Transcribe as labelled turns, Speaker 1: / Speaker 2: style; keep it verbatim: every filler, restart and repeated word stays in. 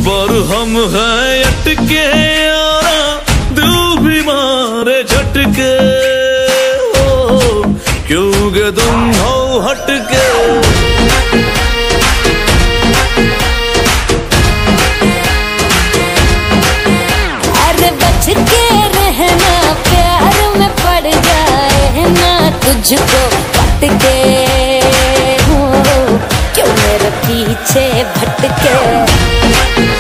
Speaker 1: पर हम हैं अटके यारा, दिल भी मारे झटके हो, क्योंकि तुम हो हटके।
Speaker 2: अरे बच के रहना, प्यार में पड़ जाए ना तुझको पटके हो, क्यों मेरे पीछे भटके।